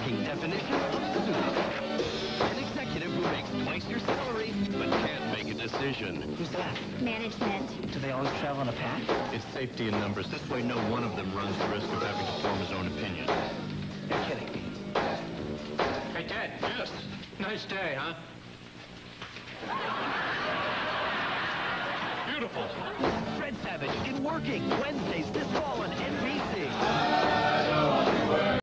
shocking definition of soup. An executive who makes twice your salary, but can't make a decision. Who's that? Management. Do they always travel in a pack? It's safety in numbers. This way, no one of them runs the risk of having to form his own opinion. You're kidding. Hey, Ted. Yes. Nice day, huh? Beautiful. Fred Savage in Working, Wednesdays this fall on NBC.